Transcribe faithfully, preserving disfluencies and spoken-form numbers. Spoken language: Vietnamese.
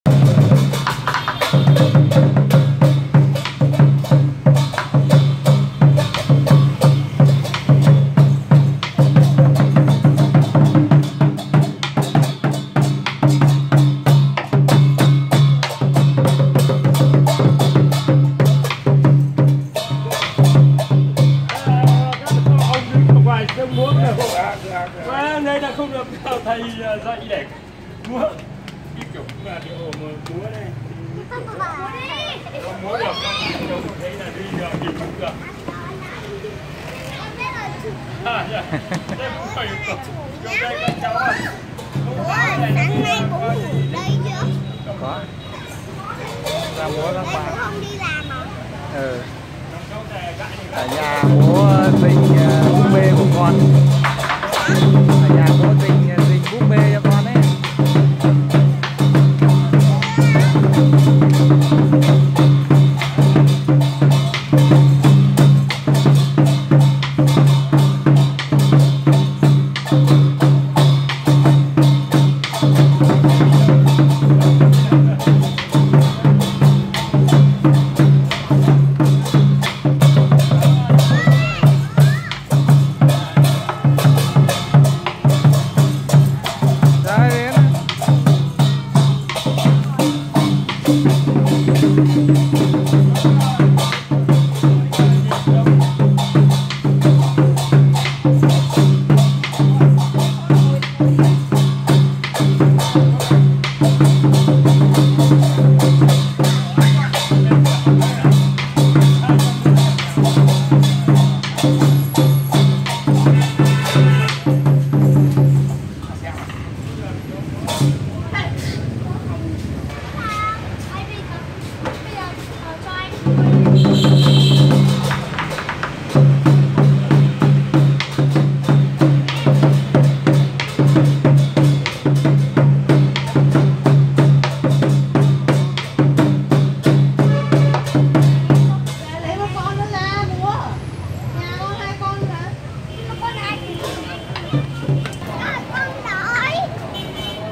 Đây là không được thầy dạy để múa cái kiểu mà điệu múa này không múa được không thấy là đi được thì cũng được à dạ đây cũng phải được đây các cháu à sáng nay cũng ngủ đây chưa có ra múa các bạn không đi làm à ừ ở nhà múa tình búp bê của con ở nhà có tình tình búp bê cho con ấy. Thank you.